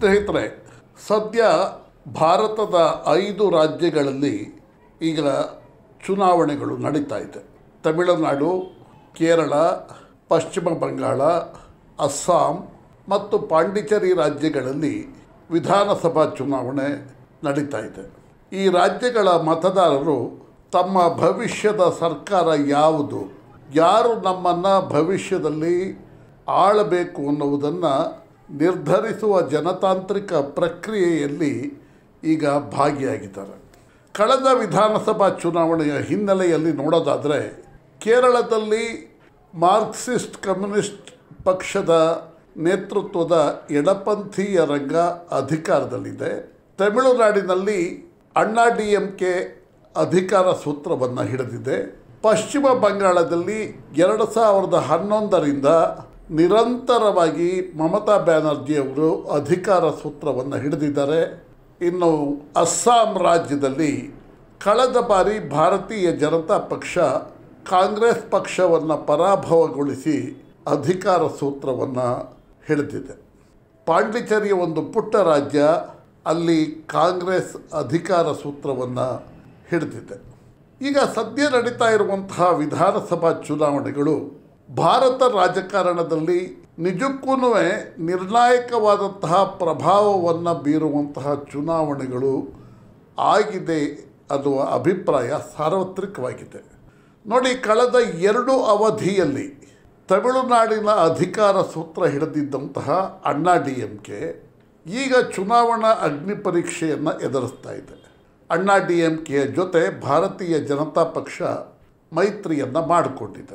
ಸ್ನೇಹಿತರೆ, ಸದ್ಯ ಭಾರತದ 5 ರಾಜ್ಯಗಳಲ್ಲಿ ಈಗ ಚುನಾವಣೆಗಳು ನಡೀತಾ ಇದೆ. ತಮಿಳುನಾಡು, ಕೇರಳ, ಪಶ್ಚಿಮ ಬಂಗಾಳ, ಅಸ್ಸಾಂ ಮತ್ತು ಪಾಂಡಿಚೇರಿ ರಾಜ್ಯಗಳಲ್ಲಿ ವಿಧಾನಸಭಾ ಚುನಾವಣೆ ನಡೀತಾ ಇದೆ. ಈ ರಾಜ್ಯಗಳ ಮತದಾರರು ತಮ್ಮ ಭವಿಷ್ಯದ ಸರ್ಕಾರ ಯಾವುದು, ಯಾರು ನಮ್ಮನ್ನು ಭವಿಷ್ಯದಲ್ಲಿ ಆಳಬೇಕು ಅನ್ನುವುದನ್ನು ನಿರ್ಧರಿಸುವ ಜನತಾಂತ್ರಿಕ ಪ್ರಕ್ರಿಯೆಯಲ್ಲಿ ಈಗ ಭಾಗಿಯಾಗಿದ್ದಾರೆ. ಕಳೆದ ವಿಧಾನಸಭಾ ಚುನಾವಣೆಯ ಹಿನ್ನೆಲೆಯಲ್ಲಿ ನೋಡೋದಾದರೆ, ಕೇರಳದಲ್ಲಿ ಮಾರ್ಕ್ಸಿಸ್ಟ್ ಕಮ್ಯುನಿಸ್ಟ್ ಪಕ್ಷದ ನೇತೃತ್ವದ ಎಡಪಂಥೀಯ ರಂಗ ಅಧಿಕಾರದಲ್ಲಿದೆ. ತಮಿಳುನಾಡಿನಲ್ಲಿ ಅಣ್ಣಾ ಡಿಎಂಕೆ ಅಧಿಕಾರ ಸೂತ್ರವನ್ನು ಹಿಡಿದಿದೆ. ಪಶ್ಚಿಮ ಬಂಗಾಳದಲ್ಲಿ 2011ರಿಂದ ನಿರಂತರವಾಗಿ ಮಮತಾ ಬ್ಯಾನರ್ಜಿಯವರು ಅಧಿಕಾರ ಸೂತ್ರವನ್ನು ಹಿಡಿದಿದ್ದಾರೆ. ಇನ್ನು ಅಸ್ಸಾಂ ರಾಜ್ಯದಲ್ಲಿ ಕಳೆದ ಬಾರಿ ಭಾರತೀಯ ಜನತಾ ಪಕ್ಷ ಕಾಂಗ್ರೆಸ್ ಪಕ್ಷವನ್ನು ಪರಾಭವಗೊಳಿಸಿ ಅಧಿಕಾರ ಸೂತ್ರವನ್ನು ಹಿಡಿದಿದೆ. ಪಾಂಡಿಚೇರಿಯ ಒಂದು ಪುಟ್ಟ ರಾಜ್ಯ, ಅಲ್ಲಿ ಕಾಂಗ್ರೆಸ್ ಅಧಿಕಾರ ಸೂತ್ರವನ್ನು ಹಿಡಿದಿದೆ. ಈಗ ಸದ್ಯ ನಡೀತಾ ಇರುವಂತಹ ವಿಧಾನಸಭಾ ಚುನಾವಣೆಗಳು ಭಾರತ ರಾಜಕಾರಣದಲ್ಲಿ ನಿಜಕ್ಕೂ ನಿರ್ಣಾಯಕವಾದಂತಹ ಪ್ರಭಾವವನ್ನು ಬೀರುವಂತಹ ಚುನಾವಣೆಗಳು ಆಗಿದೆ ಅನ್ನುವ ಅಭಿಪ್ರಾಯ ಸಾರ್ವತ್ರಿಕವಾಗಿದೆ. ನೋಡಿ, ಕಳೆದ 2 ಅವಧಿಯಲ್ಲಿ ತಮಿಳುನಾಡಿನ ಅಧಿಕಾರ ಸೂತ್ರ ಹಿಡಿದಿದ್ದಂತಹ ಅಣ್ಣಾ ಡಿಎಂಕೆ ಈಗ ಚುನಾವಣಾ ಅಗ್ನಿ ಪರೀಕ್ಷೆಯನ್ನು ಎದುರಿಸ್ತಾ ಇದೆ. ಅಣ್ಣಾ ಡಿಎಂಕೆಯ ಜೊತೆ ಭಾರತೀಯ ಜನತಾ ಪಕ್ಷ ಮೈತ್ರಿಯನ್ನು ಮಾಡಿಕೊಂಡಿದೆ.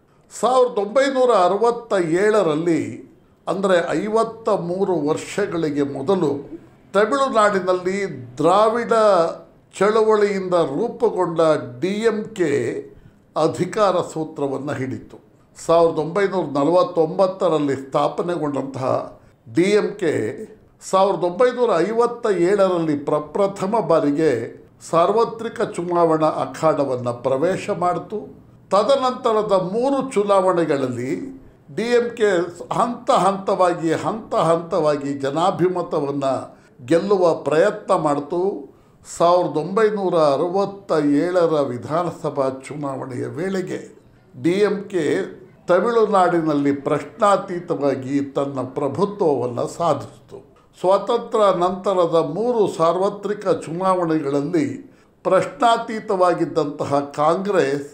1967ರಲ್ಲಿ, ಅಂದರೆ 53 ವರ್ಷಗಳಿಗೆ ಮೊದಲು, ತಮಿಳುನಾಡಿನಲ್ಲಿ ದ್ರಾವಿಡ ಚಳವಳಿಯಿಂದ ರೂಪುಗೊಂಡ ಡಿಎಂಕೆ ಅಧಿಕಾರ ಸೂತ್ರವನ್ನು ಹಿಡಿತು. 1949ರಲ್ಲಿ ಸ್ಥಾಪನೆಗೊಂಡಂತಹ ಡಿಎಂಕೆ 1957ರಲ್ಲಿ ಪ್ರಪ್ರಥಮ ಬಾರಿಗೆ ಸಾರ್ವತ್ರಿಕ ಚುನಾವಣಾ ಅಖಾಡವನ್ನು ಪ್ರವೇಶ ಮಾಡಿತು. ತದನಂತರದ 3 ಚುನಾವಣೆಗಳಲ್ಲಿ ಡಿಎಂಕೆ ಹಂತ ಹಂತವಾಗಿ ಜನಾಭಿಮತವನ್ನು ಗೆಲ್ಲುವ ಪ್ರಯತ್ನ ಮಾಡಿತು. 1967ರ ವಿಧಾನಸಭಾ ಚುನಾವಣೆಯ ವೇಳೆಗೆ ಡಿಎಂಕೆ ತಮಿಳುನಾಡಿನಲ್ಲಿ ಪ್ರಶ್ನಾತೀತವಾಗಿ ತನ್ನ ಪ್ರಭುತ್ವವನ್ನು ಸಾಧಿಸಿತು. ಸ್ವಾತಂತ್ರ್ಯ ನಂತರದ 3 ಸಾರ್ವತ್ರಿಕ ಚುನಾವಣೆಗಳಲ್ಲಿ ಪ್ರಶ್ನಾತೀತವಾಗಿದ್ದಂತಹ ಕಾಂಗ್ರೆಸ್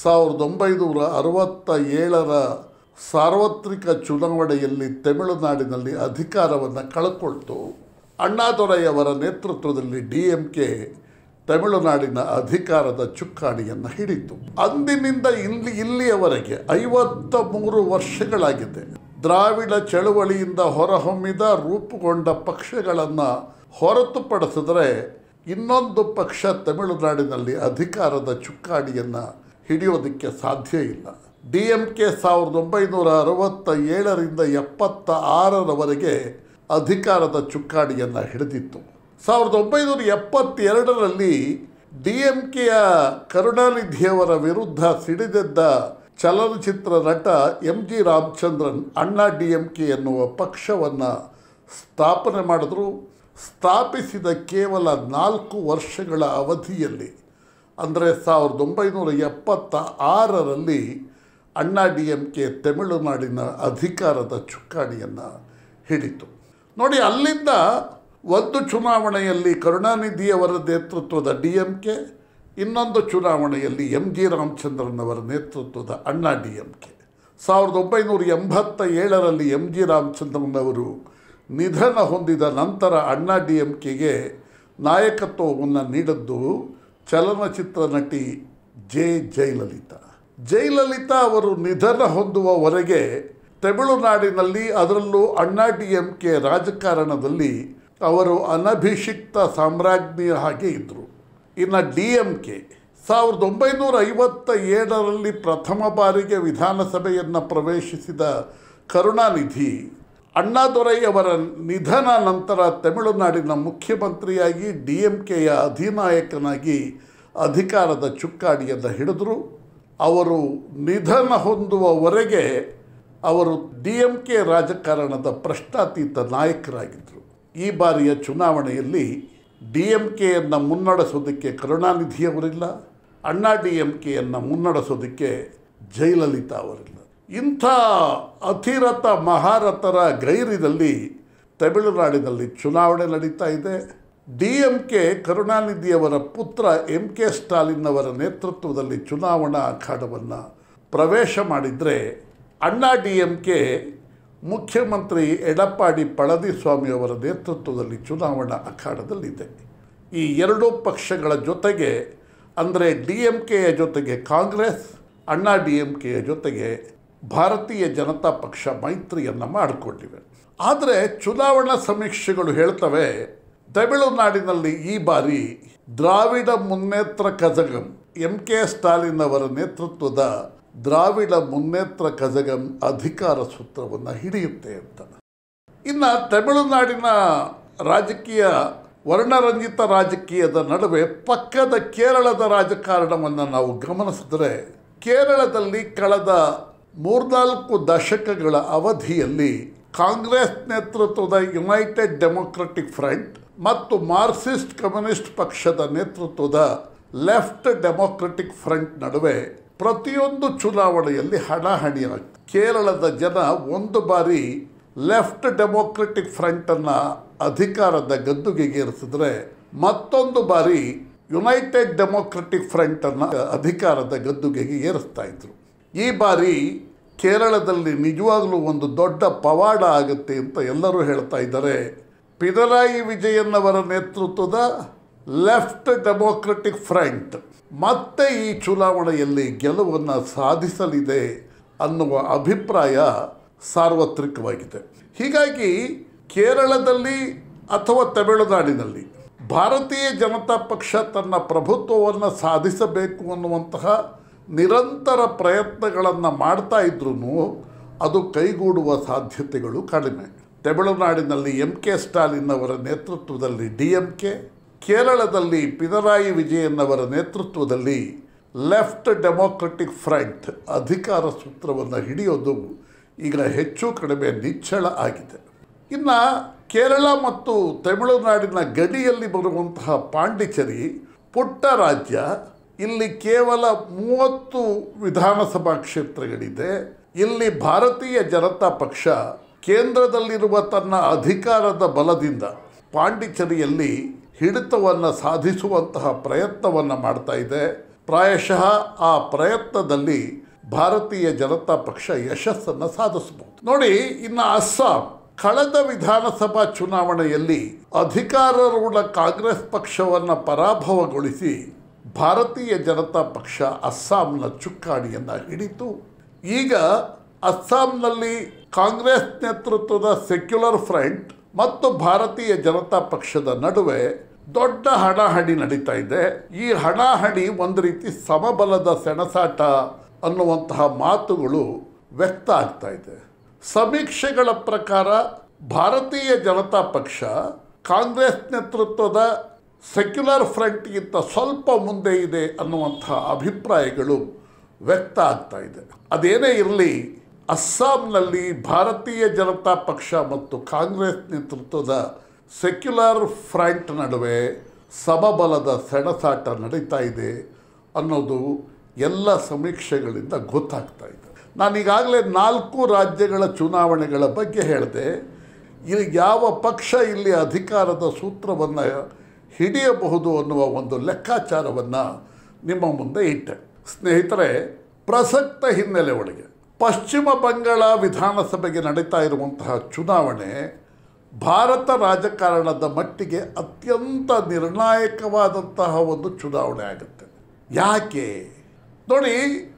1967ರ ಸಾರ್ವತ್ರಿಕ ಚುನಾವಣೆಯಲ್ಲಿ ತಮಿಳುನಾಡಿನಲ್ಲಿ ಅಧಿಕಾರವನ್ನು ಕಳ್ಕೊಳ್ತು. ಅಣ್ಣಾದೊರೈಯವರ ನೇತೃತ್ವದಲ್ಲಿ ಡಿಎಂಕೆ ತಮಿಳುನಾಡಿನ ಅಧಿಕಾರದ ಚುಕ್ಕಾಣಿಯನ್ನು ಹಿಡಿತು. ಅಂದಿನಿಂದ ಇಲ್ಲಿಯವರೆಗೆ 53 ವರ್ಷಗಳಾಗಿದೆ. ದ್ರಾವಿಡ ಚಳುವಳಿಯಿಂದ ಹೊರಹೊಮ್ಮಿದ ರೂಪುಗೊಂಡ ಪಕ್ಷಗಳನ್ನು ಹೊರತುಪಡಿಸಿದರೆ ಇನ್ನೊಂದು ಪಕ್ಷ ತಮಿಳುನಾಡಿನಲ್ಲಿ ಅಧಿಕಾರದ ಚುಕ್ಕಾಣಿಯನ್ನು ಹಿಡಿಯೋದಕ್ಕೆ ಸಾಧ್ಯ ಇಲ್ಲ. ಡಿಎಂಕೆ 1967ರಿಂದ 76ರವರೆಗೆ ಅಧಿಕಾರದ ಚುಕ್ಕಾಣಿಯನ್ನು ಹಿಡಿದಿತ್ತು. 1972ರಲ್ಲಿ ಡಿಎಂಕೆಯ ಕರುಣಾನಿಧಿಯವರ ವಿರುದ್ಧ ಸಿಡಿದೆದ್ದ ಚಲನಚಿತ್ರ ನಟ MG ರಾಮಚಂದ್ರನ್ ಅಣ್ಣಾ ಡಿಎಂಕೆ ಎನ್ನುವ ಪಕ್ಷವನ್ನು ಸ್ಥಾಪನೆ ಮಾಡಿದ್ರು. ಸ್ಥಾಪಿಸಿದ ಕೇವಲ 4 ವರ್ಷಗಳ ಅವಧಿಯಲ್ಲಿ, ಅಂದರೆ 1976ರಲ್ಲಿ ಅಣ್ಣಾ ಡಿಎಂಕೆ ತಮಿಳುನಾಡಿನ ಅಧಿಕಾರದ ಚುಕ್ಕಾಣಿಯನ್ನು ಹಿಡಿತು. ನೋಡಿ, ಅಲ್ಲಿಂದ ಒಂದು ಚುನಾವಣೆಯಲ್ಲಿ ಕರುಣಾನಿಧಿಯವರ ನೇತೃತ್ವದ ಡಿಎಂಕೆ, ಇನ್ನೊಂದು ಚುನಾವಣೆಯಲ್ಲಿ MG ರಾಮಚಂದ್ರನ್ ಅವರ ನೇತೃತ್ವದ ಅಣ್ಣಾ ಡಿಎಂಕೆ. 1987ರಲ್ಲಿ MG ರಾಮಚಂದ್ರನ್ ಅವರು ನಿಧನ ಹೊಂದಿದ ನಂತರ ಅಣ್ಣಾ ಡಿಎಂಕೆಗೆ ನಾಯಕತ್ವವನ್ನು ನೀಡಿದ್ದು ಚಲನಚಿತ್ರ ನಟಿ ಜಯಲಲಿತಾ. ಜಯಲಲಿತಾ ಅವರು ನಿಧನ ಹೊಂದುವವರೆಗೆ ತಮಿಳುನಾಡಿನಲ್ಲಿ, ಅದರಲ್ಲೂ ಅಣ್ಣಾ ಡಿಎಂಕೆ ರಾಜಕಾರಣದಲ್ಲಿ ಅವರು ಅನಭಿಷಿಕ್ತ ಸಾಮ್ರಾಜ್ಞಿಯ ಹಾಗೆ ಇದ್ದರು. ಇನ್ನು ಡಿಎಂಕೆ 1957ರಲ್ಲಿ ಪ್ರಥಮ ಬಾರಿಗೆ ವಿಧಾನಸಭೆಯನ್ನು ಪ್ರವೇಶಿಸಿದ ಕರುಣಾನಿಧಿ ಅಣ್ಣಾದೊರೈ ಅವರ ನಿಧನ ನಂತರ ತಮಿಳುನಾಡಿನ ಮುಖ್ಯಮಂತ್ರಿಯಾಗಿ ಡಿಎಂಕೆಯ ಅಧಿನಾಯಕನಾಗಿ ಅಧಿಕಾರದ ಚುಕ್ಕಾಣಿಯನ್ನು ಹಿಡಿದರು. ಅವರು ನಿಧನ ಹೊಂದುವವರೆಗೆ ಅವರು ಡಿಎಂಕೆ ರಾಜಕಾರಣದ ಪ್ರಶ್ನಾತೀತ ನಾಯಕರಾಗಿದ್ದರು. ಈ ಬಾರಿಯ ಚುನಾವಣೆಯಲ್ಲಿ DMKಯನ್ನು ಮುನ್ನಡೆಸೋದಕ್ಕೆ ಕರುಣಾನಿಧಿಯವರಿಲ್ಲ, ಅಣ್ಣಾ DMKಯನ್ನು ಮುನ್ನಡೆಸೋದಕ್ಕೆ ಜಯಲಲಿತಾ ಅವರಿಲ್ಲ. ಇಂಥ ಅತಿರಥ ಮಹಾರಥರ ಗೈರಿನಲ್ಲಿ ತಮಿಳುನಾಡಿನಲ್ಲಿ ಚುನಾವಣೆ ನಡೀತಾ ಇದೆ. DMK ಕರುಣಾನಿಧಿಯವರ ಪುತ್ರ MK ಸ್ಟಾಲಿನ್ ಅವರ ನೇತೃತ್ವದಲ್ಲಿ ಚುನಾವಣಾ ಅಖಾಡವನ್ನು ಪ್ರವೇಶ ಮಾಡಿದರೆ, ಅಣ್ಣಾ DMK ಮುಖ್ಯಮಂತ್ರಿ ಎಡಪ್ಪಾಡಿ ಪಳನಿಸ್ವಾಮಿ ಅವರ ನೇತೃತ್ವದಲ್ಲಿ ಚುನಾವಣಾ ಅಖಾಡದಲ್ಲಿದೆ. ಈ ಎರಡೂ ಪಕ್ಷಗಳ ಜೊತೆಗೆ ಅಂದರೆ DMKಯ ಜೊತೆಗೆ ಕಾಂಗ್ರೆಸ್, ಅಣ್ಣಾ DMKಯ ಜೊತೆಗೆ ಭಾರತೀಯ ಜನತಾ ಪಕ್ಷ ಮೈತ್ರಿಯನ್ನು ಮಾಡಿಕೊಂಡಿವೆ. ಆದರೆ ಚುನಾವಣಾ ಸಮೀಕ್ಷೆಗಳು ಹೇಳ್ತವೆ ತಮಿಳುನಾಡಿನಲ್ಲಿ ಈ ಬಾರಿ ದ್ರಾವಿಡ ಮುನ್ನೇತ್ರ ಕಜಗಂ MK ಸ್ಟಾಲಿನ್ ಅವರ ನೇತೃತ್ವದ ದ್ರಾವಿಡ ಮುನ್ನೇತ್ರ ಕಜಗಂ ಅಧಿಕಾರ ಸೂತ್ರವನ್ನು ಹಿಡಿಯುತ್ತೆ ಅಂತ. ಇನ್ನು ತಮಿಳುನಾಡಿನ ರಾಜಕೀಯ ವರ್ಣರಂಜಿತ ರಾಜಕೀಯದ ನಡುವೆ ಪಕ್ಕದ ಕೇರಳದ ರಾಜಕಾರಣವನ್ನು ನಾವು ಗಮನಿಸಿದ್ರೆ, ಕೇರಳದಲ್ಲಿ ಕಳೆದ 3-4 ದಶಕಗಳ ಅವಧಿಯಲ್ಲಿ ಕಾಂಗ್ರೆಸ್ ನೇತೃತ್ವದ ಯುನೈಟೆಡ್ ಡೆಮೊಕ್ರೆಟಿಕ್ ಫ್ರಂಟ್ ಮತ್ತು ಮಾರ್ಕ್ಸಿಸ್ಟ್ ಕಮ್ಯುನಿಸ್ಟ್ ಪಕ್ಷದ ನೇತೃತ್ವದ ಲೆಫ್ಟ್ ಡೆಮೊಕ್ರೆಟಿಕ್ ಫ್ರಂಟ್ ನಡುವೆ ಪ್ರತಿಯೊಂದು ಚುನಾವಣೆಯಲ್ಲಿ ಹಣಾಹಣಿ ಆಗುತ್ತೆ. ಕೇರಳದ ಜನ ಒಂದು ಬಾರಿ ಲೆಫ್ಟ್ ಡೆಮೊಕ್ರೆಟಿಕ್ ಫ್ರಂಟನ್ನು ಅಧಿಕಾರದ ಗದ್ದುಗೆಗೇರಿಸಿದ್ರೆ, ಮತ್ತೊಂದು ಬಾರಿ ಯುನೈಟೆಡ್ ಡೆಮೊಕ್ರೆಟಿಕ್ ಫ್ರಂಟನ್ನು ಅಧಿಕಾರದ ಗದ್ದುಗೆಗೆ ಏರಿಸ್ತಾ ಇದ್ರು. ಈ ಬಾರಿ ಕೇರಳದಲ್ಲಿ ನಿಜವಾಗ್ಲೂ ಒಂದು ದೊಡ್ಡ ಪವಾಡ ಆಗುತ್ತೆ ಅಂತ ಎಲ್ಲರೂ ಹೇಳ್ತಾ ಇದ್ದಾರೆ. ಪಿಣರಾಯಿ ವಿಜಯನ್ ಅವರ ನೇತೃತ್ವದ ಲೆಫ್ಟ್ ಡೆಮೊಕ್ರೆಟಿಕ್ ಫ್ರಂಟ್ ಮತ್ತೆ ಈ ಚುನಾವಣೆಯಲ್ಲಿ ಗೆಲುವನ್ನು ಸಾಧಿಸಲಿದೆ ಅನ್ನುವ ಅಭಿಪ್ರಾಯ ಸಾರ್ವತ್ರಿಕವಾಗಿದೆ. ಹೀಗಾಗಿ ಕೇರಳದಲ್ಲಿ ಅಥವಾ ತಮಿಳುನಾಡಿನಲ್ಲಿ ಭಾರತೀಯ ಜನತಾ ಪಕ್ಷ ತನ್ನ ಪ್ರಭುತ್ವವನ್ನು ಸಾಧಿಸಬೇಕು ಅನ್ನುವಂತಹ ನಿರಂತರ ಪ್ರಯತ್ನಗಳನ್ನು ಮಾಡ್ತಾ ಇದ್ರೂ ಅದು ಕೈಗೂಡುವ ಸಾಧ್ಯತೆಗಳು ಕಡಿಮೆ. ತಮಿಳುನಾಡಿನಲ್ಲಿ MK ಸ್ಟಾಲಿನ್ ಅವರ ನೇತೃತ್ವದಲ್ಲಿ DMK, ಕೇರಳದಲ್ಲಿ ಪಿಣರಾಯಿ ವಿಜಯನ್ ಅವರ ನೇತೃತ್ವದಲ್ಲಿ ಲೆಫ್ಟ್ ಡೆಮೊಕ್ರೆಟಿಕ್ ಫ್ರಂಟ್ ಅಧಿಕಾರ ಸೂತ್ರವನ್ನು ಹಿಡಿಯೋದು ಈಗ ಹೆಚ್ಚು ಕಡಿಮೆ ನಿಚ್ಚಳ ಆಗಿದೆ. ಇನ್ನು ಕೇರಳ ಮತ್ತು ತಮಿಳುನಾಡಿನ ಗಡಿಯಲ್ಲಿ ಬರುವಂತಹ ಪಾಂಡಿಚೇರಿ ಪುಟ್ಟ ರಾಜ್ಯ. ಇಲ್ಲಿ ಕೇವಲ 30 ವಿಧಾನಸಭಾ ಕ್ಷೇತ್ರಗಳಿದೆ. ಇಲ್ಲಿ ಭಾರತೀಯ ಜನತಾ ಪಕ್ಷ ಕೇಂದ್ರದಲ್ಲಿರುವ ತನ್ನ ಅಧಿಕಾರದ ಬಲದಿಂದ ಪಾಂಡಿಚೇರಿಯಲ್ಲಿ ಹಿಡಿತವನ್ನು ಸಾಧಿಸುವಂತಹ ಪ್ರಯತ್ನವನ್ನು ಮಾಡ್ತಾ ಇದೆ. ಪ್ರಾಯಶಃ ಆ ಪ್ರಯತ್ನದಲ್ಲಿ ಭಾರತೀಯ ಜನತಾ ಪಕ್ಷ ಯಶಸ್ಸನ್ನು ಸಾಧಿಸಬಹುದು. ನೋಡಿ, ಇನ್ನು ಅಸ್ಸಾಂ ಕಳೆದ ವಿಧಾನಸಭಾ ಚುನಾವಣೆಯಲ್ಲಿ ಅಧಿಕಾರಾರೂಢ ಕಾಂಗ್ರೆಸ್ ಪಕ್ಷವನ್ನು ಪರಾಭವಗೊಳಿಸಿ ಭಾರತೀಯ ಜನತಾ ಪಕ್ಷ ಅಸ್ಸಾಂನ ಚುಕ್ಕಾಣಿಯನ್ನು ಹಿಡಿತು. ಈಗ ಅಸ್ಸಾಂನಲ್ಲಿ ಕಾಂಗ್ರೆಸ್ ನೇತೃತ್ವದ ಸೆಕ್ಯುಲರ್ ಫ್ರಂಟ್ ಮತ್ತು ಭಾರತೀಯ ಜನತಾ ಪಕ್ಷದ ನಡುವೆ ದೊಡ್ಡ ಹಣಾಹಣಿ ನಡೀತಾ ಇದೆ. ಈ ಹಣಾಹಣಿ ಒಂದು ರೀತಿ ಸಮಬಲದ ಸೆಣಸಾಟ ಅನ್ನುವಂತಹ ಮಾತುಗಳು ವ್ಯಕ್ತ ಆಗ್ತಾ ಇದೆ. ಸಮೀಕ್ಷೆಗಳ ಪ್ರಕಾರ ಭಾರತೀಯ ಜನತಾ ಪಕ್ಷ ಕಾಂಗ್ರೆಸ್ ನೇತೃತ್ವದ ಸೆಕ್ಯುಲರ್ ಫ್ರಂಟ್ಗಿಂತ ಸ್ವಲ್ಪ ಮುಂದೆ ಇದೆ ಅನ್ನುವಂತಹ ಅಭಿಪ್ರಾಯಗಳು ವ್ಯಕ್ತ ಆಗ್ತಾ ಇದೆ. ಅದೇನೇ ಇರಲಿ, ಅಸ್ಸಾಂನಲ್ಲಿ ಭಾರತೀಯ ಜನತಾ ಪಕ್ಷ ಮತ್ತು ಕಾಂಗ್ರೆಸ್ ನೇತೃತ್ವದ ಸೆಕ್ಯುಲರ್ ಫ್ರಂಟ್ ನಡುವೆ ಸಮಬಲದ ಸೆಣಸಾಟ ನಡೀತಾ ಇದೆ ಅನ್ನೋದು ಎಲ್ಲ ಸಮೀಕ್ಷೆಗಳಿಂದ ಗೊತ್ತಾಗ್ತಾ ಇದೆ. ನಾನೀಗಾಗಲೇ 4 ರಾಜ್ಯಗಳ ಚುನಾವಣೆಗಳ ಬಗ್ಗೆ ಹೇಳಿದೆ. ಇಲ್ಲಿ ಯಾವ ಪಕ್ಷ ಇಲ್ಲಿ ಅಧಿಕಾರದ ಸೂತ್ರವನ್ನು ಹಿಡಿಯಬಹುದು ಅನ್ನುವ ಒಂದು ಲೆಕ್ಕಾಚಾರವನ್ನು ನಿಮ್ಮ ಮುಂದೆ ಇಟ್ಟೆ. ಸ್ನೇಹಿತರೆ, ಪ್ರಸಕ್ತ ಹಿನ್ನೆಲೆ ಒಳಗೆ ಪಶ್ಚಿಮ ಬಂಗಾಳ ವಿಧಾನಸಭೆಗೆ ನಡೀತಾ ಇರುವಂತಹ ಚುನಾವಣೆ ಭಾರತ ರಾಜಕಾರಣದ ಮಟ್ಟಿಗೆ ಅತ್ಯಂತ ನಿರ್ಣಾಯಕವಾದಂತಹ ಒಂದು ಚುನಾವಣೆ ಆಗುತ್ತೆ. ಯಾಕೆ ನೋಡಿ,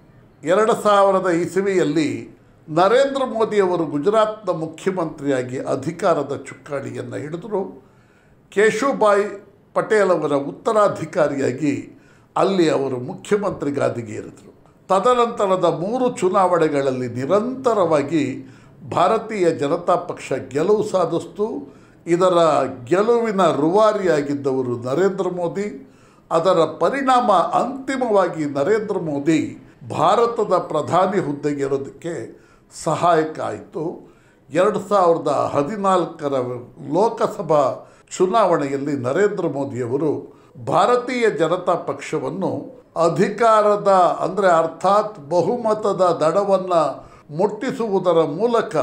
2000 ಇಸವಿಯಲ್ಲಿ ನರೇಂದ್ರ ಮೋದಿಯವರು ಗುಜರಾತ್ನ ಮುಖ್ಯಮಂತ್ರಿಯಾಗಿ ಅಧಿಕಾರದ ಚುಕ್ಕಾಣಿಯನ್ನು ಹಿಡಿದರು. ಕೇಶುಭಾಯ್ ಪಟೇಲ್ ಅವರ ಉತ್ತರಾಧಿಕಾರಿಯಾಗಿ ಅಲ್ಲಿ ಅವರು ಮುಖ್ಯಮಂತ್ರಿ ಗಾದಿಗೆ ಏರಿದರು. ತದನಂತರದ 3 ಚುನಾವಣೆಗಳಲ್ಲಿ ನಿರಂತರವಾಗಿ ಭಾರತೀಯ ಜನತಾ ಪಕ್ಷ ಗೆಲುವು ಸಾಧಿಸಿತು. ಇದರ ಗೆಲುವಿನ ರೂವಾರಿಯಾಗಿದ್ದವರು ನರೇಂದ್ರ ಮೋದಿ. ಅದರ ಪರಿಣಾಮ ಅಂತಿಮವಾಗಿ ನರೇಂದ್ರ ಮೋದಿ ಭಾರತದ ಪ್ರಧಾನಿ ಹುದ್ದೆಗೆ ಇರೋದಕ್ಕೆ ಸಹಾಯಕ ಆಯಿತು. 2014 ಲೋಕಸಭಾ ಚುನಾವಣೆಯಲ್ಲಿ ನರೇಂದ್ರ ಮೋದಿಯವರು ಭಾರತೀಯ ಜನತಾ ಪಕ್ಷವನ್ನು ಅಧಿಕಾರದ ಅರ್ಥಾತ್ ಬಹುಮತದ ದಡವನ್ನು ಮುಟ್ಟಿಸುವುದರ ಮೂಲಕ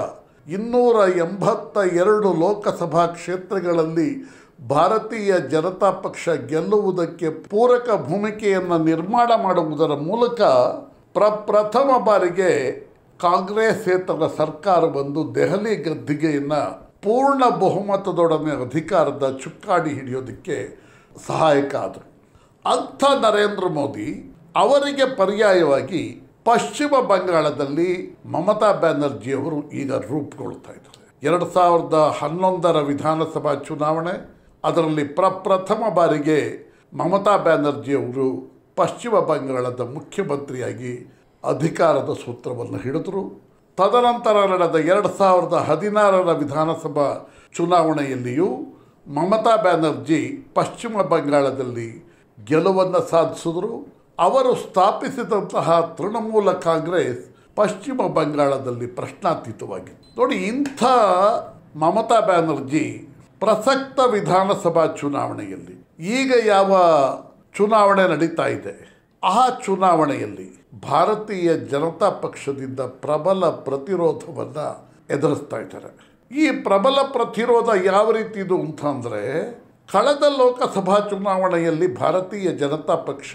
282 ಲೋಕಸಭಾ ಕ್ಷೇತ್ರಗಳಲ್ಲಿ ಭಾರತೀಯ ಜನತಾ ಪಕ್ಷ ಗೆಲ್ಲುವುದಕ್ಕೆ ಪೂರಕ ಭೂಮಿಕೆಯನ್ನು ನಿರ್ಮಾಣ ಮಾಡುವುದರ ಮೂಲಕ ಪ್ರಥಮ ಬಾರಿಗೆ ಕಾಂಗ್ರೆಸ್ಸೇತರ ಸರ್ಕಾರ ಬಂದು ದೆಹಲಿ ಗದ್ದಿಗೆಯನ್ನು ಪೂರ್ಣ ಬಹುಮತದೊಡನೆ ಅಧಿಕಾರದ ಚುಕ್ಕಾಣಿ ಹಿಡಿಯೋದಕ್ಕೆ ಸಹಾಯಕ ಆದರು. ಅಂಥ ನರೇಂದ್ರ ಮೋದಿ ಅವರಿಗೆ ಪರ್ಯಾಯವಾಗಿ ಪಶ್ಚಿಮ ಬಂಗಾಳದಲ್ಲಿ ಮಮತಾ ಬ್ಯಾನರ್ಜಿಯವರು ಈಗ ರೂಪುಗೊಳ್ತಾ ಇದ್ದಾರೆ. 2011 ವಿಧಾನಸಭಾ ಚುನಾವಣೆ, ಅದರಲ್ಲಿ ಪ್ರಥಮ ಬಾರಿಗೆ ಮಮತಾ ಬ್ಯಾನರ್ಜಿಯವರು ಪಶ್ಚಿಮ ಬಂಗಾಳದ ಮುಖ್ಯಮಂತ್ರಿಯಾಗಿ ಅಧಿಕಾರದ ಸೂತ್ರವನ್ನು ಹಿಡಿದರು. ತದನಂತರ ನಡೆದ 2016 ವಿಧಾನಸಭಾ ಚುನಾವಣೆಯಲ್ಲಿಯೂ ಮಮತಾ ಬ್ಯಾನರ್ಜಿ ಪಶ್ಚಿಮ ಬಂಗಾಳದಲ್ಲಿ ಗೆಲುವನ್ನು ಸಾಧಿಸಿದರು. ಅವರು ಸ್ಥಾಪಿಸಿದಂತಹ ತೃಣಮೂಲ ಕಾಂಗ್ರೆಸ್ ಪಶ್ಚಿಮ ಬಂಗಾಳದಲ್ಲಿ ಪ್ರಶ್ನಾತೀತವಾಗಿತ್ತು. ನೋಡಿ, ಇಂಥ ಮಮತಾ ಬ್ಯಾನರ್ಜಿ ಪ್ರಸಕ್ತ ವಿಧಾನಸಭಾ ಚುನಾವಣೆಯಲ್ಲಿ ಈಗ ಯಾವ ಚುನಾವಣೆ ನಡೀತಾ ಇದೆ ಆ ಚುನಾವಣೆಯಲ್ಲಿ ಭಾರತೀಯ ಜನತಾ ಪಕ್ಷದಿಂದ ಪ್ರಬಲ ಪ್ರತಿರೋಧವನ್ನು ಎದುರಿಸ್ತಾ ಇದ್ದಾರೆ. ಈ ಪ್ರಬಲ ಪ್ರತಿರೋಧ ಯಾವ ರೀತಿದು ಅಂತಂದರೆ, ಕಳೆದ ಲೋಕಸಭಾ ಚುನಾವಣೆಯಲ್ಲಿ ಭಾರತೀಯ ಜನತಾ ಪಕ್ಷ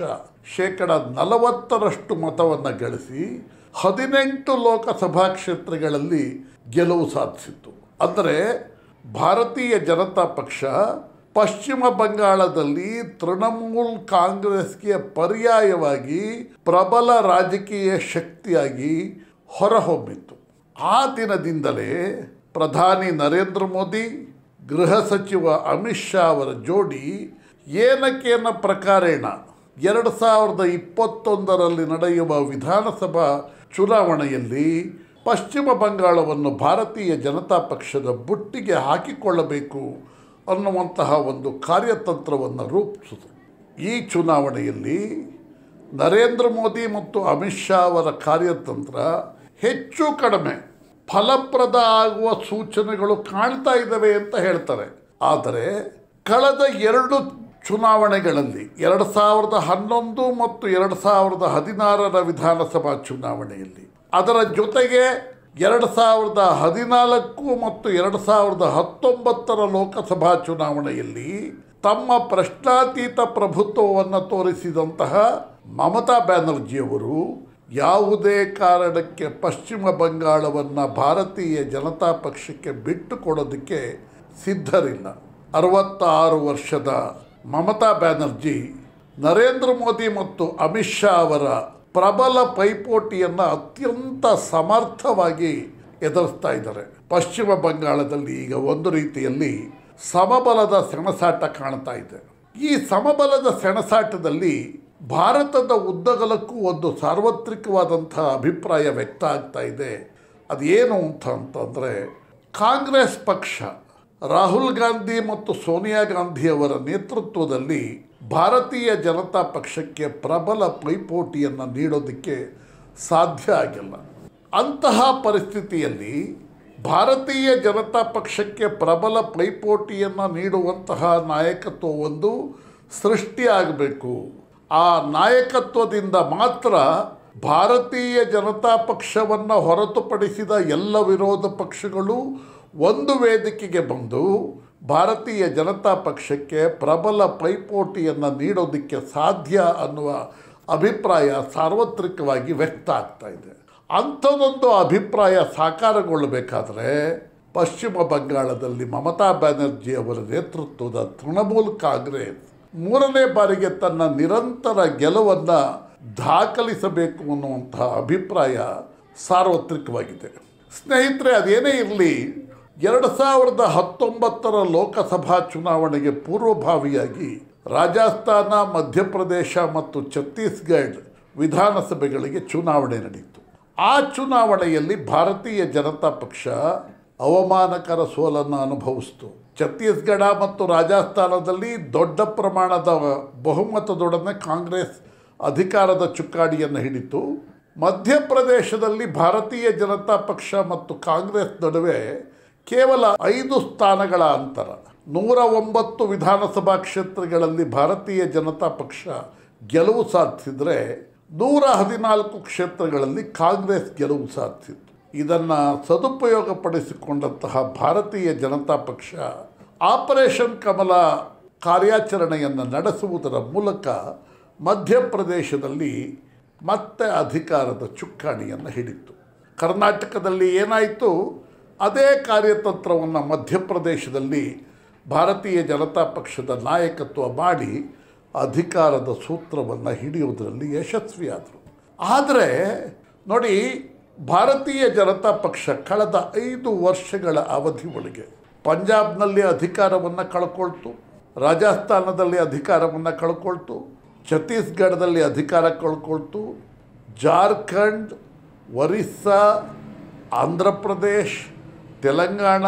40% ಮತವನ್ನು ಗಳಿಸಿ 18 ಲೋಕಸಭಾ ಕ್ಷೇತ್ರಗಳಲ್ಲಿ ಗೆಲುವು ಸಾಧಿಸಿತ್ತು. ಅಂದರೆ ಭಾರತೀಯ ಜನತಾ ಪಕ್ಷ ಪಶ್ಚಿಮ ಬಂಗಾಳದಲ್ಲಿ ತೃಣಮೂಲ್ ಕಾಂಗ್ರೆಸ್ಗೆ ಪರ್ಯಾಯವಾಗಿ ಪ್ರಬಲ ರಾಜಕೀಯ ಶಕ್ತಿಯಾಗಿ ಹೊರಹೊಮ್ಮಿತ್ತು. ಆ ದಿನದಿಂದಲೇ ಪ್ರಧಾನಿ ನರೇಂದ್ರ ಮೋದಿ, ಗೃಹ ಸಚಿವ ಅಮಿತ್ ಶಾ ಅವರ ಜೋಡಿ ಏನಕ್ಕೇನ ಪ್ರಕಾರೇಣ 2021 ನಡೆಯುವ ವಿಧಾನಸಭಾ ಚುನಾವಣೆಯಲ್ಲಿ ಪಶ್ಚಿಮ ಬಂಗಾಳವನ್ನು ಭಾರತೀಯ ಜನತಾ ಪಕ್ಷದ ಬುಟ್ಟಿಗೆ ಹಾಕಿಕೊಳ್ಳಬೇಕು ಅನ್ನುವಂತಹ ಒಂದು ಕಾರ್ಯತಂತ್ರವನ್ನು ರೂಪಿಸಿದರು. ಈ ಚುನಾವಣೆಯಲ್ಲಿ ನರೇಂದ್ರ ಮೋದಿ ಮತ್ತು ಅಮಿತ್ ಶಾ ಅವರ ಕಾರ್ಯತಂತ್ರ ಹೆಚ್ಚು ಕಡಿಮೆ ಫಲಪ್ರದ ಆಗುವ ಸೂಚನೆಗಳು ಕಾಣ್ತಾ ಇದ್ದಾವೆ ಅಂತ ಹೇಳ್ತಾರೆ. ಆದರೆ ಕಳೆದ 2 ಚುನಾವಣೆಗಳಲ್ಲಿ 2011 ಮತ್ತು 2016 ವಿಧಾನಸಭಾ ಚುನಾವಣೆಯಲ್ಲಿ, ಅದರ ಜೊತೆಗೆ 2014 ಮತ್ತು 2019 ಲೋಕಸಭಾ ಚುನಾವಣೆಯಲ್ಲಿ ತಮ್ಮ ಪ್ರಶ್ನಾತೀತ ಪ್ರಭುತ್ವವನ್ನು ತೋರಿಸಿದಂತಹ ಮಮತಾ ಬ್ಯಾನರ್ಜಿಯವರು ಯಾವುದೇ ಕಾರಣಕ್ಕೆ ಪಶ್ಚಿಮ ಬಂಗಾಳವನ್ನು ಭಾರತೀಯ ಜನತಾ ಪಕ್ಷಕ್ಕೆ ಬಿಟ್ಟು ಕೊಡೋದಕ್ಕೆ ಸಿದ್ಧರಿಲ್ಲ. 66 ವರ್ಷದ ಮಮತಾ ಬ್ಯಾನರ್ಜಿ ನರೇಂದ್ರ ಮೋದಿ ಮತ್ತು ಅಮಿತ್ ಶಾ ಅವರ ಪ್ರಬಲ ಪೈಪೋಟಿಯನ್ನು ಅತ್ಯಂತ ಸಮರ್ಥವಾಗಿ ಎದುರಿಸ್ತಾ ಇದ್ದಾರೆ. ಪಶ್ಚಿಮ ಬಂಗಾಳದಲ್ಲಿ ಈಗ ಒಂದು ರೀತಿಯಲ್ಲಿ ಸಮಬಲದ ಸೆಣಸಾಟ ಕಾಣ್ತಾ ಇದೆ. ಈ ಸಮಬಲದ ಸೆಣಸಾಟದಲ್ಲಿ ಭಾರತದ ಉದ್ದಗಲಕ್ಕೂ ಒಂದು ಸಾರ್ವತ್ರಿಕವಾದಂಥ ಅಭಿಪ್ರಾಯ ವ್ಯಕ್ತ ಆಗ್ತಾ ಇದೆ. ಅದೇನು ಅಂತಂದರೆ, ಕಾಂಗ್ರೆಸ್ ಪಕ್ಷ ರಾಹುಲ್ ಗಾಂಧಿ ಮತ್ತು ಸೋನಿಯಾ ಗಾಂಧಿಯವರ ನೇತೃತ್ವದಲ್ಲಿ ಭಾರತೀಯ ಜನತಾ ಪಕ್ಷಕ್ಕೆ ಪ್ರಬಲ ಪೈಪೋಟಿಯನ್ನು ನೀಡೋದಕ್ಕೆ ಸಾಧ್ಯ ಆಗಿಲ್ಲ. ಅಂತಹ ಪರಿಸ್ಥಿತಿಯಲ್ಲಿ ಭಾರತೀಯ ಜನತಾ ಪಕ್ಷಕ್ಕೆ ಪ್ರಬಲ ಪೈಪೋಟಿಯನ್ನು ನೀಡುವಂತಹ ನಾಯಕತ್ವವೊಂದು ಸೃಷ್ಟಿಯಾಗಬೇಕು. ಆ ನಾಯಕತ್ವದಿಂದ ಮಾತ್ರ ಭಾರತೀಯ ಜನತಾ ಪಕ್ಷವನ್ನು ಹೊರತುಪಡಿಸಿದ ಎಲ್ಲ ವಿರೋಧ ಪಕ್ಷಗಳು ಒಂದು ವೇದಿಕೆಗೆ ಬಂದು ಭಾರತೀಯ ಜನತಾ ಪಕ್ಷಕ್ಕೆ ಪ್ರಬಲ ಪೈಪೋಟಿಯನ್ನು ನೀಡೋದಕ್ಕೆ ಸಾಧ್ಯ ಅನ್ನುವ ಅಭಿಪ್ರಾಯ ಸಾರ್ವತ್ರಿಕವಾಗಿ ವ್ಯಕ್ತ ಆಗ್ತಾ ಇದೆ. ಅಂಥದ್ದೊಂದು ಅಭಿಪ್ರಾಯ ಸಾಕಾರಗೊಳ್ಳಬೇಕಾದ್ರೆ ಪಶ್ಚಿಮ ಬಂಗಾಳದಲ್ಲಿ ಮಮತಾ ಬ್ಯಾನರ್ಜಿ ಅವರ ನೇತೃತ್ವದ ತೃಣಮೂಲ್ ಕಾಂಗ್ರೆಸ್ 3ನೇ ಬಾರಿಗೆ ತನ್ನ ನಿರಂತರ ಗೆಲುವನ್ನು ದಾಖಲಿಸಬೇಕು ಅನ್ನುವಂತಹ ಅಭಿಪ್ರಾಯ ಸಾರ್ವತ್ರಿಕವಾಗಿದೆ. ಸ್ನೇಹಿತರೆ, ಅದೇನೇ ಇರಲಿ, 2019 ಲೋಕಸಭಾ ಚುನಾವಣೆಗೆ ಪೂರ್ವಭಾವಿಯಾಗಿ ರಾಜಸ್ಥಾನ, ಮಧ್ಯಪ್ರದೇಶ ಮತ್ತು ಛತ್ತೀಸ್ಗಢ ವಿಧಾನಸಭೆಗಳಿಗೆ ಚುನಾವಣೆ ನಡೆಯಿತು. ಆ ಚುನಾವಣೆಯಲ್ಲಿ ಭಾರತೀಯ ಜನತಾ ಪಕ್ಷ ಅವಮಾನಕರ ಸೋಲನ್ನು ಅನುಭವಿಸಿತು. ಛತ್ತೀಸ್ಗಢ ಮತ್ತು ರಾಜಸ್ಥಾನದಲ್ಲಿ ದೊಡ್ಡ ಪ್ರಮಾಣದ ಬಹುಮತದೊಡನೆ ಕಾಂಗ್ರೆಸ್ ಅಧಿಕಾರದ ಚುಕ್ಕಾಣಿಯನ್ನು ಹಿಡಿತು. ಮಧ್ಯಪ್ರದೇಶದಲ್ಲಿ ಭಾರತೀಯ ಜನತಾ ಪಕ್ಷ ಮತ್ತು ಕಾಂಗ್ರೆಸ್ ನಡುವೆ ಕೇವಲ 5 ಸ್ಥಾನಗಳ ಅಂತರ. 109 ವಿಧಾನಸಭಾ ಕ್ಷೇತ್ರಗಳಲ್ಲಿ ಭಾರತೀಯ ಜನತಾ ಪಕ್ಷ ಗೆಲುವು ಸಾಧಿಸಿದರೆ 114 ಕ್ಷೇತ್ರಗಳಲ್ಲಿ ಕಾಂಗ್ರೆಸ್ ಗೆಲುವು ಸಾಧಿಸಿತು. ಇದನ್ನು ಸದುಪಯೋಗಪಡಿಸಿಕೊಂಡಂತಹ ಭಾರತೀಯ ಜನತಾ ಪಕ್ಷ ಆಪರೇಷನ್ ಕಮಲ ಕಾರ್ಯಾಚರಣೆಯನ್ನು ನಡೆಸುವುದರ ಮೂಲಕ ಮಧ್ಯಪ್ರದೇಶದಲ್ಲಿ ಮತ್ತೆ ಅಧಿಕಾರದ ಚುಕ್ಕಾಣಿಯನ್ನು ಹಿಡಿತು. ಕರ್ನಾಟಕದಲ್ಲಿ ಏನಾಯಿತು, ಅದೇ ಕಾರ್ಯತಂತ್ರವನ್ನು ಮಧ್ಯಪ್ರದೇಶದಲ್ಲಿ ಭಾರತೀಯ ಜನತಾ ಪಕ್ಷದ ನಾಯಕತ್ವ ಮಾಡಿ ಅಧಿಕಾರದ ಸೂತ್ರವನ್ನು ಹಿಡಿಯುವುದರಲ್ಲಿ ಯಶಸ್ವಿಯಾದರು. ಆದರೆ ನೋಡಿ, ಭಾರತೀಯ ಜನತಾ ಪಕ್ಷ ಕಳೆದ 5 ವರ್ಷಗಳ ಅವಧಿ ಒಳಗೆ ಪಂಜಾಬ್ನಲ್ಲಿ ಅಧಿಕಾರವನ್ನು ಕಳ್ಕೊಳ್ತು, ರಾಜಸ್ಥಾನದಲ್ಲಿ ಅಧಿಕಾರವನ್ನು ಕಳ್ಕೊಳ್ತು, ಛತ್ತೀಸ್ಗಢದಲ್ಲಿ ಅಧಿಕಾರ ಕಳ್ಕೊಳ್ತು, ಜಾರ್ಖಂಡ್, ಒರಿಸ್ಸಾ, ಆಂಧ್ರ ಪ್ರದೇಶ್, ತೆಲಂಗಾಣ,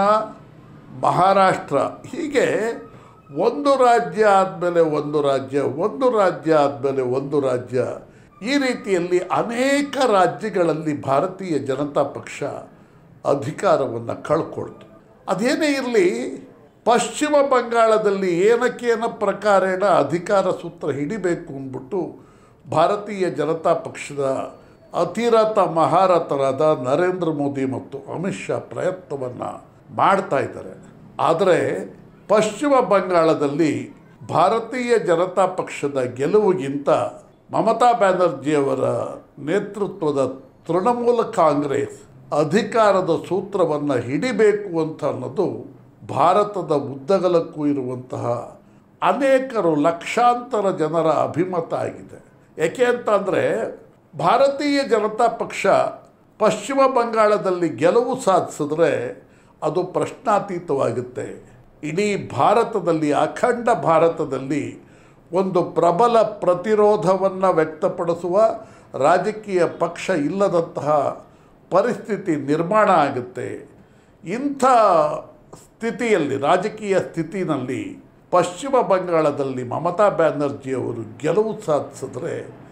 ಮಹಾರಾಷ್ಟ್ರ, ಹೀಗೆ ಒಂದು ರಾಜ್ಯ ಆದಮೇಲೆ ಒಂದು ರಾಜ್ಯ, ಒಂದು ರಾಜ್ಯ ಆದಮೇಲೆ ಒಂದು ರಾಜ್ಯ, ಈ ರೀತಿಯಲ್ಲಿ ಅನೇಕ ರಾಜ್ಯಗಳಲ್ಲಿ ಭಾರತೀಯ ಜನತಾ ಪಕ್ಷ ಅಧಿಕಾರವನ್ನು ಕಳ್ಕೊಳ್ತು. ಅದೇನೇ ಇರಲಿ, ಪಶ್ಚಿಮ ಬಂಗಾಳದಲ್ಲಿ ಏನಕ್ಕೇನ ಪ್ರಕಾರೇಣ ಅಧಿಕಾರ ಸೂತ್ರ ಹಿಡಿಬೇಕು ಅಂದ್ಬಿಟ್ಟು ಭಾರತೀಯ ಜನತಾ ಪಕ್ಷದ ಅತಿರಥ ಮಹಾರಥರಾದ ನರೇಂದ್ರ ಮೋದಿ ಮತ್ತು ಅಮಿತ್ ಶಾ ಪ್ರಯತ್ನವನ್ನು ಮಾಡ್ತಾ ಇದ್ದಾರೆ. ಆದರೆ ಪಶ್ಚಿಮ ಬಂಗಾಳದಲ್ಲಿ ಭಾರತೀಯ ಜನತಾ ಪಕ್ಷದ ಗೆಲುವಿಗಿಂತ ಮಮತಾ ಬ್ಯಾನರ್ಜಿಯವರ ನೇತೃತ್ವದ ತೃಣಮೂಲ ಕಾಂಗ್ರೆಸ್ ಅಧಿಕಾರದ ಸೂತ್ರವನ್ನು ಹಿಡಿಬೇಕು ಅಂತ ಅನ್ನೋದು ಭಾರತದ ಉದ್ದಗಲಕ್ಕೂ ಇರುವಂತಹ ಅನೇಕರು, ಲಕ್ಷಾಂತರ ಜನರ ಅಭಿಮತ ಆಗಿದೆ. ಏಕೆ ಅಂತಂದರೆ ಭಾರತೀಯ ಜನತಾ ಪಕ್ಷ ಪಶ್ಚಿಮ ಬಂಗಾಳದಲ್ಲಿ ಗೆಲುವು ಸಾಧಿಸಿದ್ರೆ ಅದು ಪ್ರಶ್ನಾತೀತವಾಗುತ್ತೆ. ಇಡೀ ಭಾರತದಲ್ಲಿ, ಅಖಂಡ ಭಾರತದಲ್ಲಿ ಒಂದು ಪ್ರಬಲ ಪ್ರತಿರೋಧವನ್ನು ವ್ಯಕ್ತಪಡಿಸುವ ರಾಜಕೀಯ ಪಕ್ಷ ಇಲ್ಲದಂತಹ ಪರಿಸ್ಥಿತಿ ನಿರ್ಮಾಣ ಆಗುತ್ತೆ. ಇಂಥ ಸ್ಥಿತಿಯಲ್ಲಿ, ರಾಜಕೀಯ ಸ್ಥಿತಿನಲ್ಲಿ ಪಶ್ಚಿಮ ಬಂಗಾಳದಲ್ಲಿ ಮಮತಾ ಬ್ಯಾನರ್ಜಿಯವರು ಗೆಲುವು ಸಾಧಿಸಿದ್ರೆ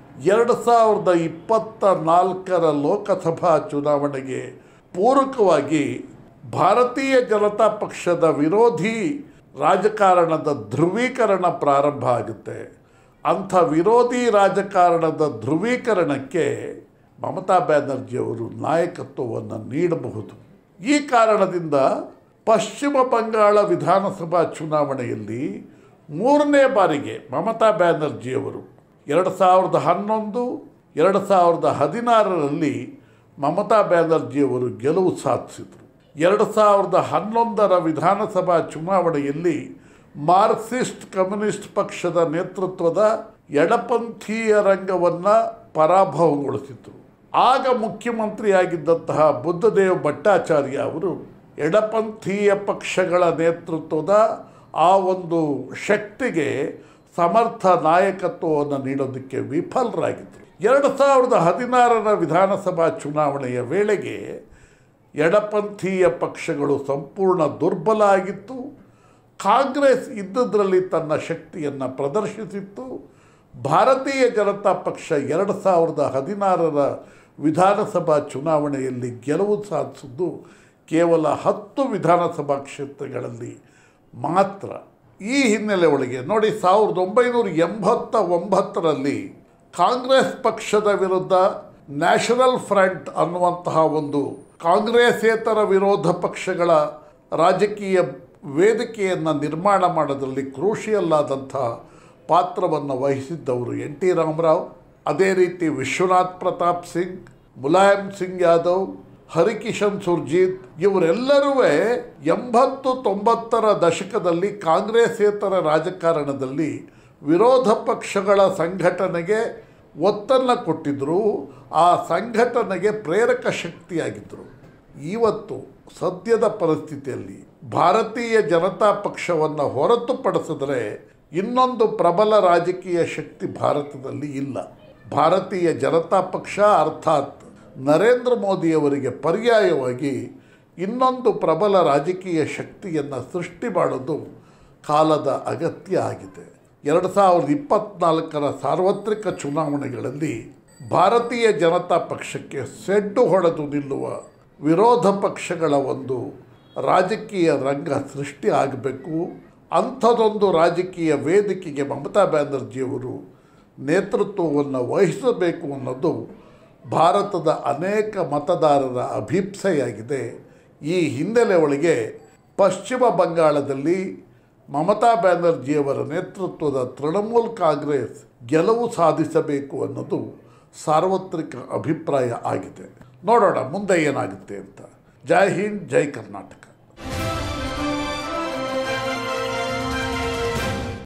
2024 ಲೋಕಸಭಾ ಚುನಾವಣೆಗೆ ಪೂರಕವಾಗಿ ಭಾರತೀಯ ಜನತಾ ಪಕ್ಷದ ವಿರೋಧಿ ರಾಜಕಾರಣದ ಧ್ರುವೀಕರಣ ಪ್ರಾರಂಭ ಆಗುತ್ತೆ. ಅಂಥ ವಿರೋಧಿ ರಾಜಕಾರಣದ ಧ್ರುವೀಕರಣಕ್ಕೆ ಮಮತಾ ಬ್ಯಾನರ್ಜಿಯವರು ನಾಯಕತ್ವವನ್ನು ನೀಡಬಹುದು. ಈ ಕಾರಣದಿಂದ ಪಶ್ಚಿಮ ಬಂಗಾಳ ವಿಧಾನಸಭಾ ಚುನಾವಣೆಯಲ್ಲಿ 3ನೇ ಬಾರಿಗೆ ಮಮತಾ ಬ್ಯಾನರ್ಜಿಯವರು 2011, 2016ರಲ್ಲಿ ಮಮತಾ ಬ್ಯಾನರ್ಜಿಯವರು ಗೆಲುವು ಸಾಧಿಸಿದರು. 2011 ವಿಧಾನಸಭಾ ಚುನಾವಣೆಯಲ್ಲಿ ಮಾರ್ಕ್ಸಿಸ್ಟ್ ಕಮ್ಯುನಿಸ್ಟ್ ಪಕ್ಷದ ನೇತೃತ್ವದ ಎಡಪಂಥೀಯ ರಂಗವನ್ನು ಪರಾಭವಗೊಳಿಸಿದರು. ಆಗ ಮುಖ್ಯಮಂತ್ರಿಯಾಗಿದ್ದಂತಹ ಬುದ್ಧದೇವ್ ಭಟ್ಟಾಚಾರ್ಯ ಅವರು ಎಡಪಂಥೀಯ ಪಕ್ಷಗಳ ನೇತೃತ್ವದ ಆ ಒಂದು ಶಕ್ತಿಗೆ ಸಮರ್ಥ ನಾಯಕತ್ವವನ್ನು ನೀಡೋದಕ್ಕೆ ವಿಫಲರಾಗಿದ್ದರು. 2016 ವಿಧಾನಸಭಾ ಚುನಾವಣೆಯ ವೇಳೆಗೆ ಎಡಪಂಥೀಯ ಪಕ್ಷಗಳು ಸಂಪೂರ್ಣ ದುರ್ಬಲ ಆಗಿತ್ತು. ಕಾಂಗ್ರೆಸ್ ಇದ್ದದ್ರಲ್ಲಿ ತನ್ನ ಶಕ್ತಿಯನ್ನು ಪ್ರದರ್ಶಿಸಿತ್ತು. ಭಾರತೀಯ ಜನತಾ ಪಕ್ಷ 2016 ವಿಧಾನಸಭಾ ಚುನಾವಣೆಯಲ್ಲಿ ಗೆಲುವು ಸಾಧಿಸಿದ್ದು ಕೇವಲ 10 ವಿಧಾನಸಭಾ ಕ್ಷೇತ್ರಗಳಲ್ಲಿ ಮಾತ್ರ. ಈ ಹಿನ್ನೆಲೆ ಒಳಗೆ ನೋಡಿ, 1989ರಲ್ಲಿ ಕಾಂಗ್ರೆಸ್ ಪಕ್ಷದ ವಿರುದ್ಧ ನ್ಯಾಷನಲ್ ಫ್ರಂಟ್ ಅನ್ನುವಂತಹ ಒಂದು ಕಾಂಗ್ರೆಸ್ಸೇತರ ವಿರೋಧ ಪಕ್ಷಗಳ ರಾಜಕೀಯ ವೇದಿಕೆಯನ್ನು ನಿರ್ಮಾಣ ಮಾಡೋದ್ರಲ್ಲಿ ಕ್ರೂಷಿಯಲ್ ಆದಂಥ ಪಾತ್ರವನ್ನು ವಹಿಸಿದ್ದವರು NT ರಾಮರಾವ್. ಅದೇ ರೀತಿ ವಿಶ್ವನಾಥ್ ಪ್ರತಾಪ್ ಸಿಂಗ್, ಮುಲಾಯಂ ಸಿಂಗ್ ಯಾದವ್, ಹರಿಕಿಶನ್ ಸುರ್ಜಿತ್ ಇವರೆಲ್ಲರೂ 80-90ರ ದಶಕದಲ್ಲಿ ಕಾಂಗ್ರೆಸ್ಸೇತರ ರಾಜಕಾರಣದಲ್ಲಿ ವಿರೋಧ ಪಕ್ಷಗಳ ಸಂಘಟನೆಗೆ ಒತ್ತನ್ನು ಕೊಟ್ಟಿದ್ದರು. ಆ ಸಂಘಟನೆಗೆ ಪ್ರೇರಕ ಶಕ್ತಿಯಾಗಿದ್ದರು. ಇವತ್ತು ಸದ್ಯದ ಪರಿಸ್ಥಿತಿಯಲ್ಲಿ ಭಾರತೀಯ ಜನತಾ ಪಕ್ಷವನ್ನು ಹೊರತುಪಡಿಸಿದರೆ ಇನ್ನೊಂದು ಪ್ರಬಲ ರಾಜಕೀಯ ಶಕ್ತಿ ಭಾರತದಲ್ಲಿ ಇಲ್ಲ. ಭಾರತೀಯ ಜನತಾ ಪಕ್ಷ ಅರ್ಥಾತ್ ನರೇಂದ್ರ ಮೋದಿಯವರಿಗೆ ಪರ್ಯಾಯವಾಗಿ ಇನ್ನೊಂದು ಪ್ರಬಲ ರಾಜಕೀಯ ಶಕ್ತಿಯನ್ನು ಸೃಷ್ಟಿ ಮಾಡೋದು ಕಾಲದ ಅಗತ್ಯ ಆಗಿದೆ. 2024 ಸಾರ್ವತ್ರಿಕ ಚುನಾವಣೆಗಳಲ್ಲಿ ಭಾರತೀಯ ಜನತಾ ಪಕ್ಷಕ್ಕೆ ಸೆಡ್ಡು ಹೊಡೆದು ನಿಲ್ಲುವ ವಿರೋಧ ಪಕ್ಷಗಳ ಒಂದು ರಾಜಕೀಯ ರಂಗ ಸೃಷ್ಟಿ ಆಗಬೇಕು. ಅಂಥದ್ದೊಂದು ರಾಜಕೀಯ ವೇದಿಕೆಗೆ ಮಮತಾ ಬ್ಯಾನರ್ಜಿಯವರು ನೇತೃತ್ವವನ್ನು ವಹಿಸಬೇಕು ಅನ್ನೋದು ಭಾರತದ ಅನೇಕ ಮತದಾರರ ಅಭಿಪ್ಸೆಯಾಗಿದೆ. ಈ ಹಿನ್ನೆಲೆ ಒಳಗೆ ಪಶ್ಚಿಮ ಬಂಗಾಳದಲ್ಲಿ ಮಮತಾ ಬ್ಯಾನರ್ಜಿಯವರ ನೇತೃತ್ವದ ತೃಣಮೂಲ್ ಕಾಂಗ್ರೆಸ್ ಗೆಲುವು ಸಾಧಿಸಬೇಕು ಅನ್ನೋದು ಸಾರ್ವತ್ರಿಕ ಅಭಿಪ್ರಾಯ ಆಗಿದೆ. ನೋಡೋಣ ಮುಂದೆ ಏನಾಗುತ್ತೆ ಅಂತ. ಜೈ ಹಿಂದ್, ಜೈ ಕರ್ನಾಟಕ.